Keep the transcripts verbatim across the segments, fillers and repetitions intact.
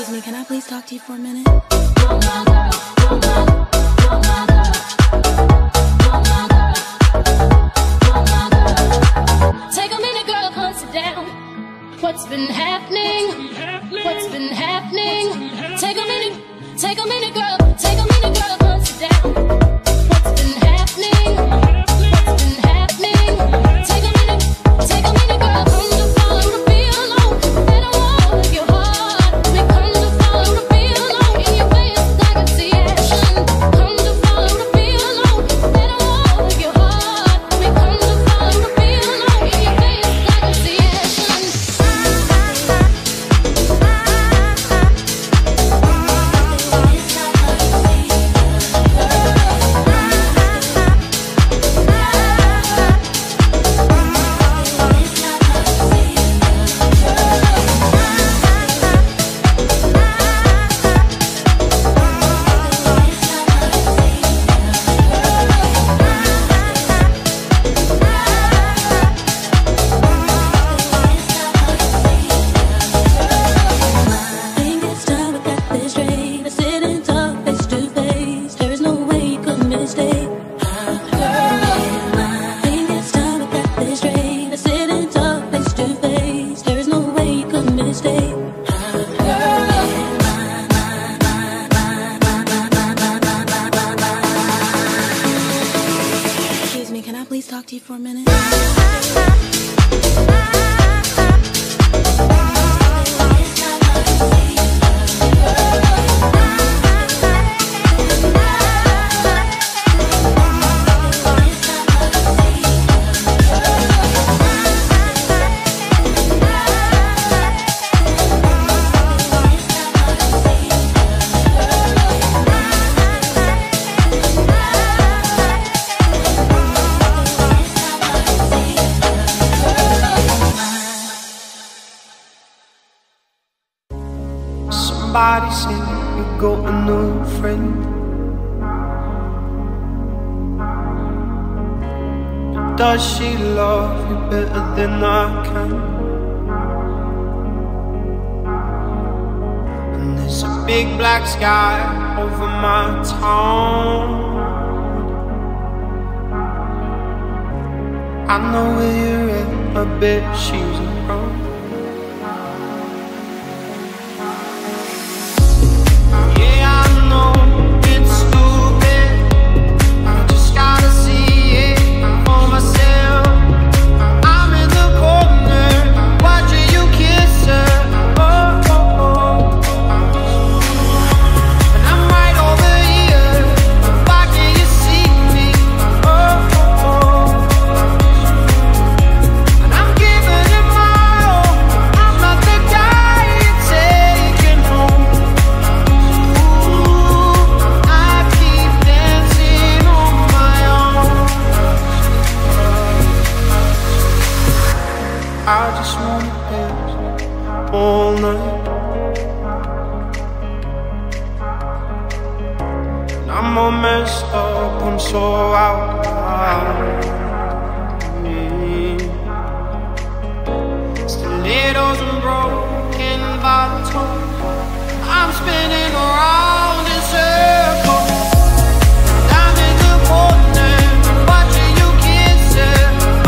Excuse me, can I please talk to you for a minute? Take a minute, girl, come sit down. What's been happening? What's been happening? Take a minute, take a minute, girl. Take a minute, girl, come sit down. What's been happening? What's been happening? Take a minute, take a minute, girl. Come to follow the feel alone. Let it walk with your heart. We come to follow the feel alone. In your face, I can see action. Come to follow the feel alone. Let it walk with your heart. We come to follow the feel alone. In your face, I can see action. Excuse me, can I please talk to you for a minute? Somebody say you got a new friend. Does she love you better than I can? And there's a big black sky over my town. I know where you're at, I bet she's around. I just wanna dance all night. And I'm all messed up, I'm so out. Mm. Stilettos and broken bottles, I'm spinning around in circles. I'm in the corner, watching you kiss her.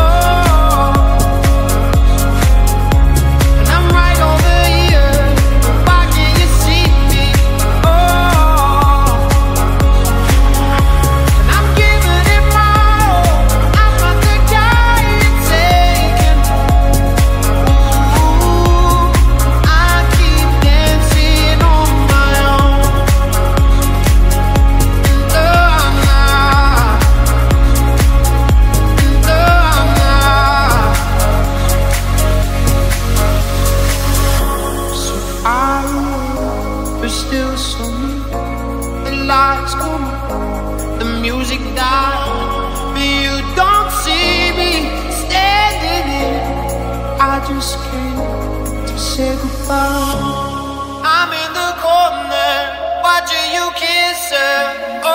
But still sunny, the lights come on, the music dies, but you don't see me standing here. I just came to say goodbye. I'm in the corner, watching you kiss her. Oh.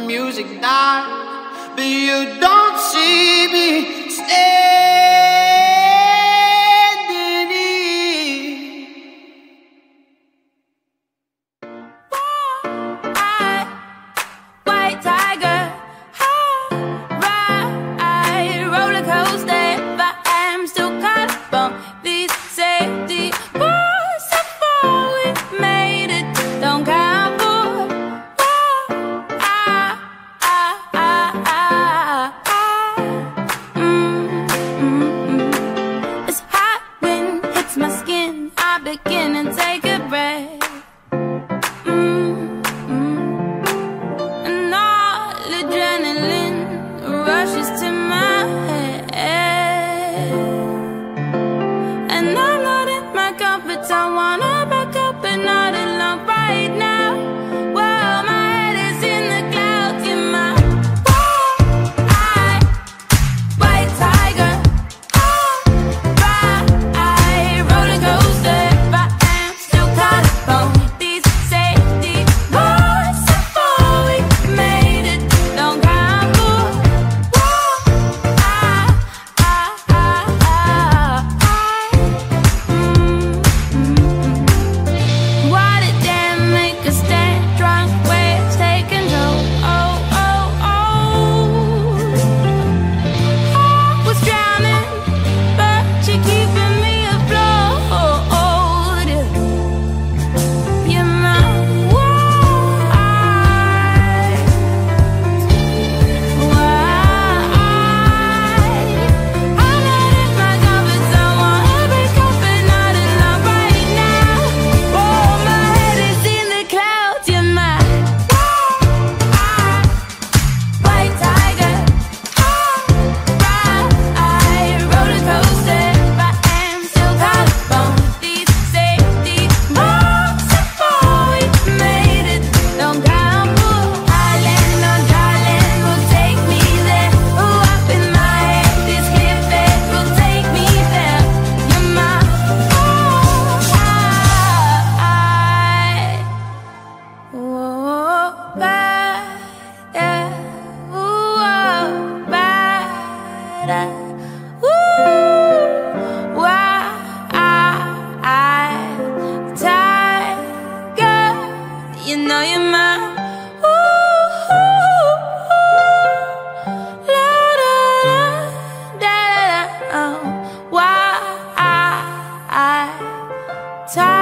music dies, but you don't see me standing here. White tiger, ride, roller coaster, but I'm still caught up on these safety bars. So far we made it, don't count for. It's hot when it hits my skin. I begin and take a breath. Adrenaline rushes to my head, and I'm not in my comfort zone. I wanna back up and not alone right now. Well, my head is in the clouds, in my wide, white tiger, ride, roller coaster, but I'm still caught up on these safety bars. So far we made it, don't count for. Why did that make us stand? Drunk waves take control. Oh, oh, oh. I was drowning, but you're keeping me afloat. You're my wide, wide. I'm not in my comfort zone. Wanna break up and not alone right now. Oh, my head is in the clouds. You're my wide, white tiger, ride, roller coaster, but I'm still caught up on these safety bars. So far we made it, don't count for. Island on darling will take me there. Oh, up in my head, this cliff edge will take me there. You're my wide, whoa, bad, yeah, whoa, bad, ooh, wide tiger, you know you're my ooh, la da da da da, oh, wide tiger.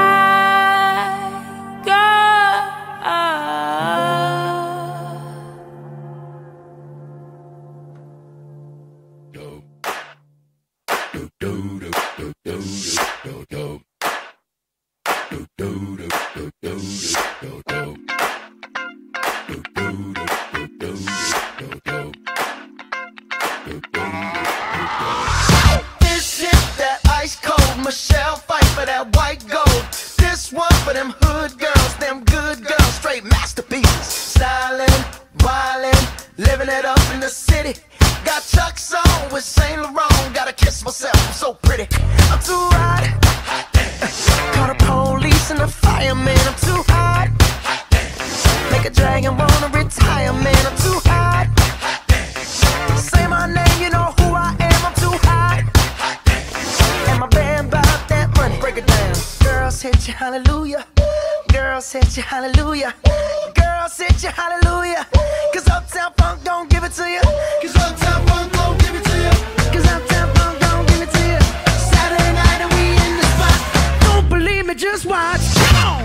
This hit that ice cold Michelle fight for that white gold. This one for them hood girls, them good girls, straight masterpieces. Stylin', wildin', living it up in the city. Got Chuck's on with Saint Laurent. Gotta kiss myself, I'm so pretty. I'm too hot. Call the police and the fireman. I'm too hot. Make a dragon wanna retire, man. I'm too hot. Say my name, you know who I am. I'm too hot. And my band bought that money. Break it down. Girls hit you, hallelujah. Girls hit you, hallelujah. Girls hit you, hallelujah. Cause Uptown Funk don't give it to you. Cause Uptown Funk don't give it to you. Cause Uptown Funk don't give it to you. Saturday night and we in the spot. Don't believe me, just watch. Come on.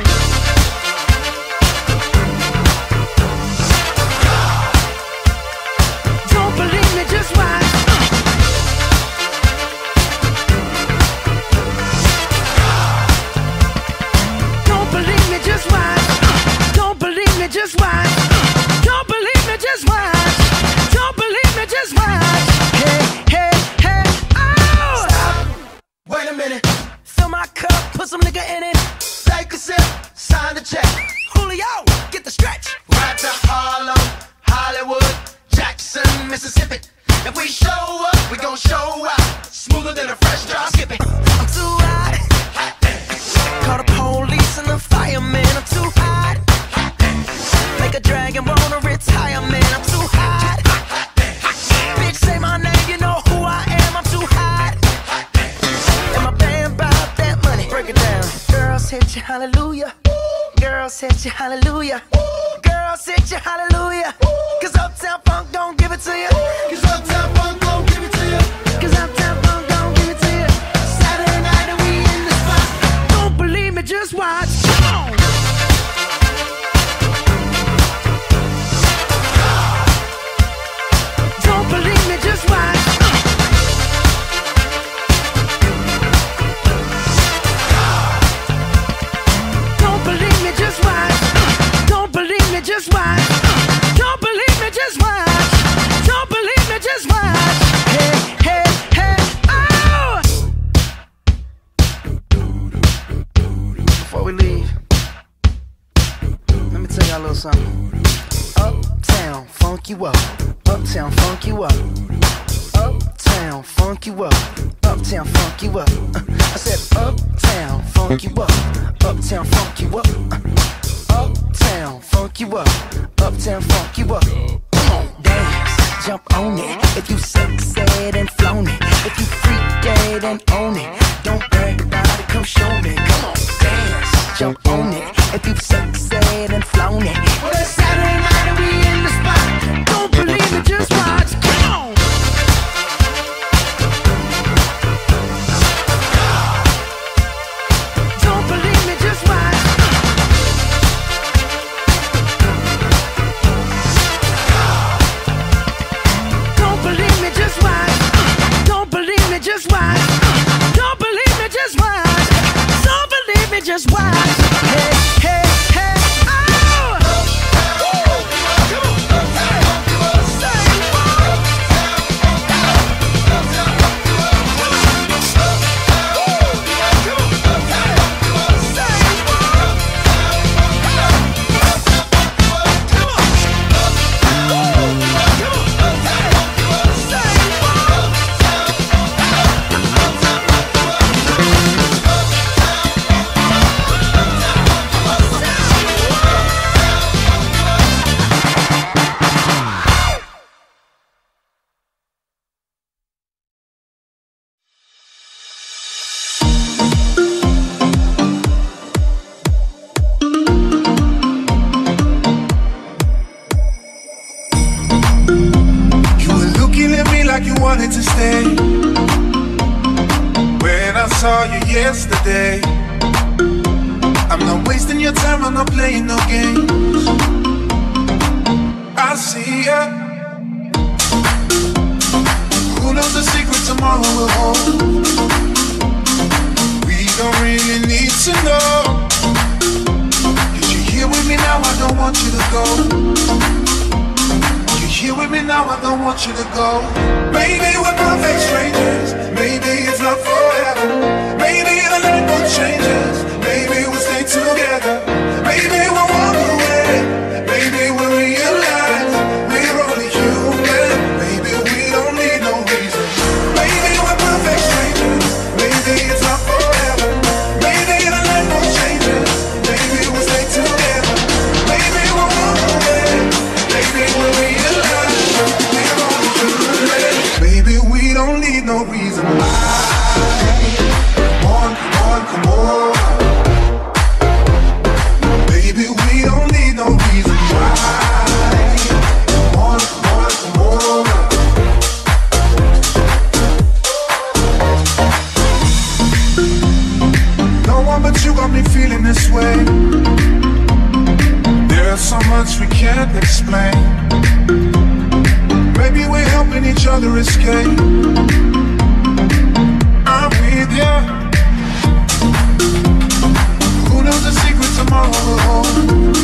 Don't believe me, just watch. Don't believe me, just watch. Don't believe me, just watch. Don't believe me, just watch. Don't believe me, just watch. Hey, hey, hey, oh! Stop. Wait a minute. Fill my cup, put some nigga in it. Take a sip, sign the check. Julio, get the stretch. Right to Harlem, Hollywood, Jackson, Mississippi. If we show up, we gon' show out. Smoother than a fresh drop. Skip it. I'm too hot. Call the police and the fireman. I'm too hot. Make a dragon wanna retire, man. I'm Girls hit you hallelujah. Girls hit you hallelujah. Cause Uptown Funk don't give it to you. Cause Uptown Funk don't give it to you. Cause Uptown Funk don't give it to you. Saturday night and we in the spot. Don't believe me, just watch. Come on. Don't believe me, just watch. Don't believe me, just watch. Don't believe me, just watch. Don't believe me, just watch. Don't believe me, just watch. Hey, hey, hey, oh! Before we leave, let me tell y'all a little something. Uptown, funk you up. Uptown, funk you up. Uptown, funk you up. Uptown, funk you up. Uh, I said uptown, funk you up. Uptown, funk you up. Uh, uptown, funk you up. Uptown, funk you up. Come on, dance, jump on it. If you sexed and flown it, if you freaked dead and own it, don't brag about it, come show me. Come on, dance, jump on it. If you sexed and flown it, well, it's Saturday night and we in the spot. Don't believe it, just watch. Come on. Don't believe me, just watch. Don't believe me, just watch. Don't believe me, just watch. Don't believe me, just watch. Don't believe me, just watch. Hey, hey, hey, oh! Wanted to stay when I saw you yesterday. I'm not wasting your time, I'm not playing no games. I see ya. Who knows the secret tomorrow will hold? We don't really need to know. Cause you're here with me now, I don't want you to go. Here with me now, I don't want you to go. Maybe we're perfect strangers. Maybe it's not forever. Maybe the night will change us. Maybe we'll stay together. Maybe we'll walk away. Maybe we'll realize we're only human. Maybe we don't need no reason. Maybe we're perfect strangers. Maybe it's not forever. Maybe the night will change us. Maybe we'll stay together. Maybe we'll walk away. Maybe we'll realize. Baby, we don't need no reason why. Come on, come on, come on. Baby, we don't need no reason why. Come on, come on, come on. No one but you got me feeling this way. There's so much we can't explain. Maybe we're helping each other escape. I'm with ya. Who knows the secret tomorrow will hold?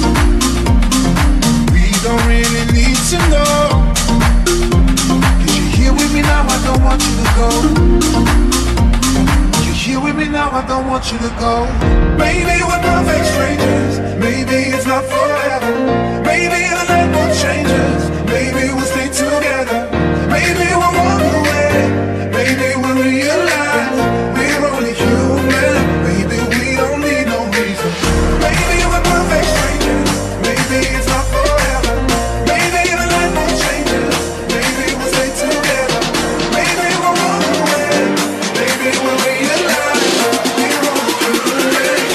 We don't really need to know. Cause you're here with me now, I don't want you to go. You're here with me now, I don't want you to go. Maybe we're perfect strangers. Maybe it's not forever. Maybe the night will change us. Maybe we'll stay together. Maybe we'll walk away. Maybe we'll realize we're only human. Maybe we don't need no reason. Maybe we're perfect strangers. Maybe it's not forever. Maybe the night will change us. Maybe we'll stay together. Maybe we'll walk away. Maybe we'll realize we're only human.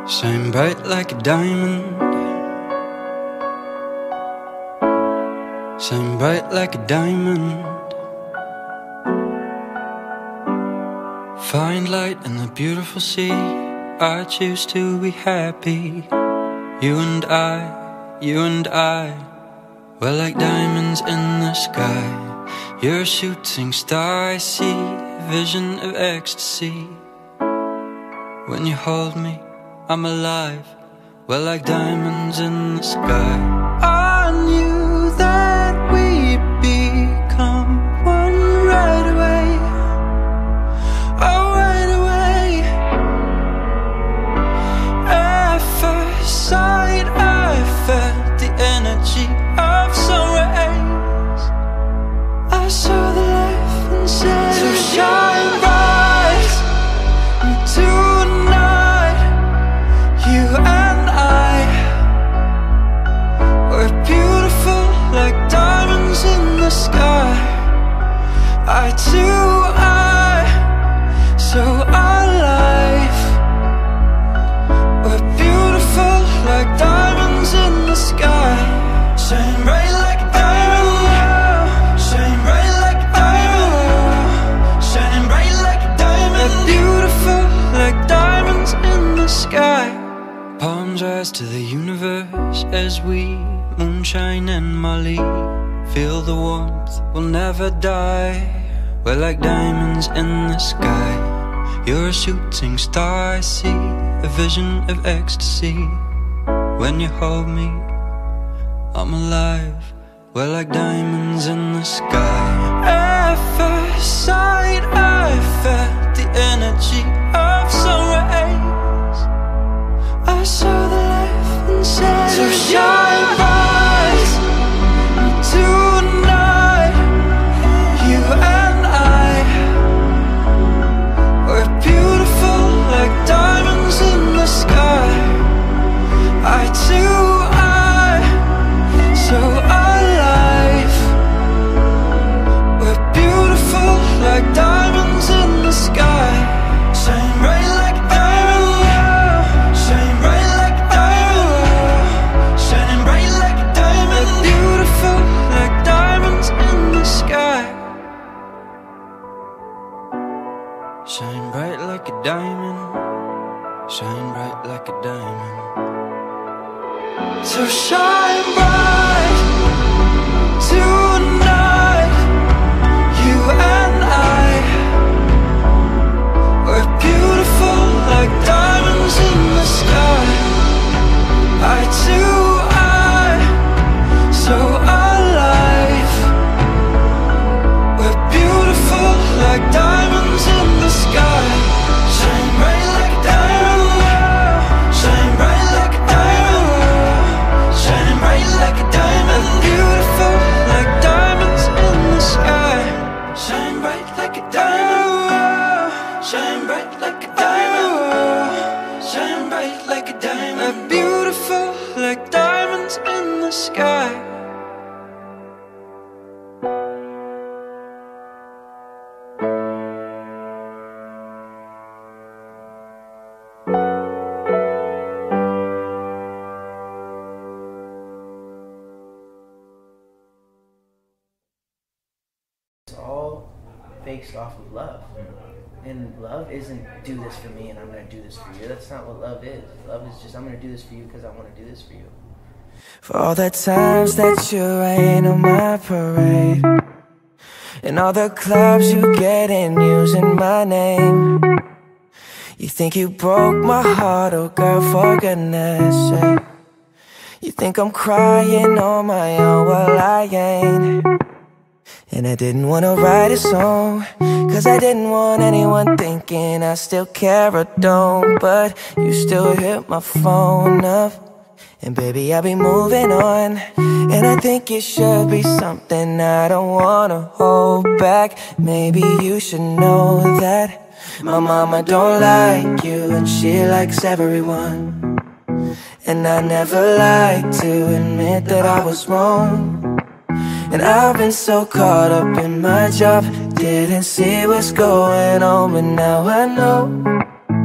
Shine bright like a diamond. Shine bright like a diamond. Find light in the beautiful sea. I choose to be happy. You and I, you and I, we're like diamonds in the sky. You're a shooting star, I see a vision of ecstasy. When you hold me, I'm alive. We're like diamonds in the sky. I knew that we'd become one right away. Oh, right away. At first sight, I felt the energy of sun rays. I saw the life inside. So shine bright tonight. You and I, we're beautiful like diamonds in the sky. I too, I, so alive. We're beautiful like diamonds in the sky. Shine bright like a diamond. Shine bright like a diamond. Shining bright like a diamond. We're beautiful like diamonds in the sky. Palms rise to the universe as we moonshine and Molly. Feel the warmth, we'll never die. We're like diamonds in the sky. You're a shooting star, I see a vision of ecstasy. When you hold me, I'm alive. We're like diamonds in the sky. At first sight, I felt the energy of sun rays. I saw the life inside. So shine bright tonight. You and I, we're beautiful like diamonds in the sky. I too, I, so alive. We're beautiful like diamonds in the sky. Shine bright like a diamond. Shine bright like a diamond. Shining bright like a diamond. We're beautiful like diamonds in the sky. Shine bright like a diamond. Shine bright like a diamond. So shine bright tonight. You and I, we're beautiful like diamonds in the sky. I too, I, so alive. We're beautiful like diamonds in the sky. Shine bright like a diamond. Shine bright like a diamond. Shining bright like a diamond. Beautiful like diamonds in the sky. Shine bright like a diamond. Shine bright like a diamond. Shine bright like a diamond. Beautiful like diamonds in the sky. It's all based off of love. And love isn't do this for me and I'm going to do this for you. That's not what love is. Love is just I'm going to do this for you because I want to do this for you. For all the times that you rain on my parade, and all the clubs you get in using my name. You think you broke my heart, oh girl, for goodness sake. You think I'm crying on my own, well I ain't. And I didn't want to write a song, cause I didn't want anyone thinking I still care or don't. But you still hit my phone up, and baby I'll be moving on. And I think it should be something I don't wanna hold back. Maybe you should know that my mama don't like you and she likes everyone. And I never like to admit that I was wrong. And I've been so caught up in my job, didn't see what's going on. But now I know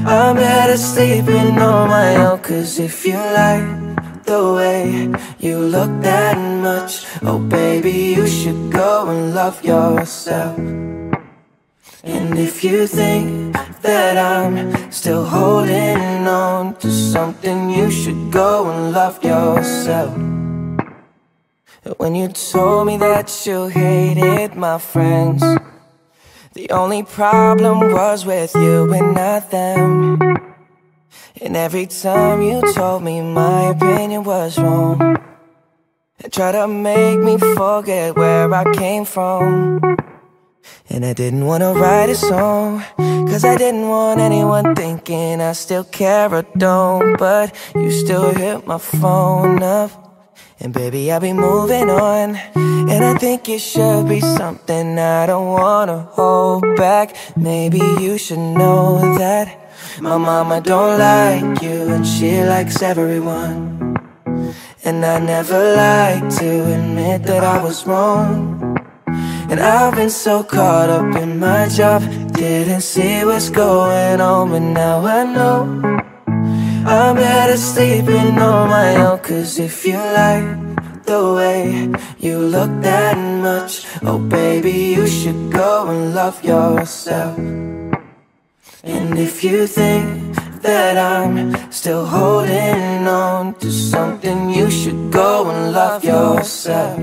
I'm better sleeping on my own. Cause if you like the way you look that much, oh baby, you should go and love yourself. And if you think that I'm still holding on to something, you should go and love yourself. When you told me that you hated my friends, the only problem was with you and not them. And every time you told me my opinion was wrong, and tried to make me forget where I came from. And I didn't want to write a song, cause I didn't want anyone thinking I still care or don't. But you still hit my phone up, and baby, I'll be moving on. And I think it should be something I don't wanna hold back. Maybe you should know that my mama don't like you, and she likes everyone. And I never like to admit that I was wrong. And I've been so caught up in my job, didn't see what's going on. But now I know I'm better sleeping on my own. Cause if you like the way you look that much, oh baby, you should go and love yourself. And if you think that I'm still holding on to something, you should go and love yourself.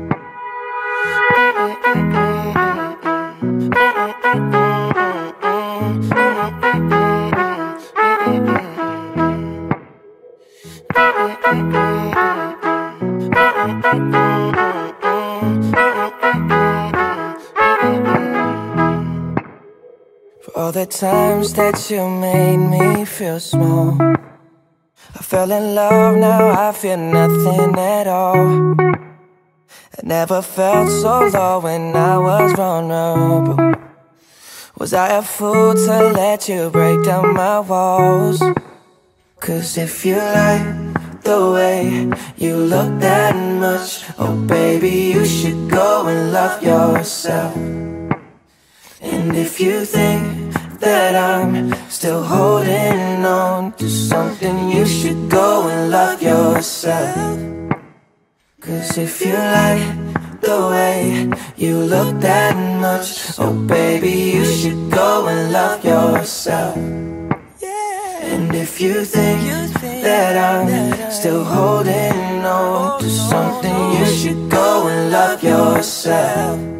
For all the times that you made me feel small, I fell in love, now I feel nothing at all. I never felt so low when I was vulnerable. Was I a fool to let you break down my walls? Cause if you like the way you look that much, oh baby, you should go and love yourself. And if you think that I'm still holding on to something, you should go and love yourself. Cause if you like the way you look that much, oh baby, you should go and love yourself. And if you think that I'm still holding on to something, you should go and love yourself.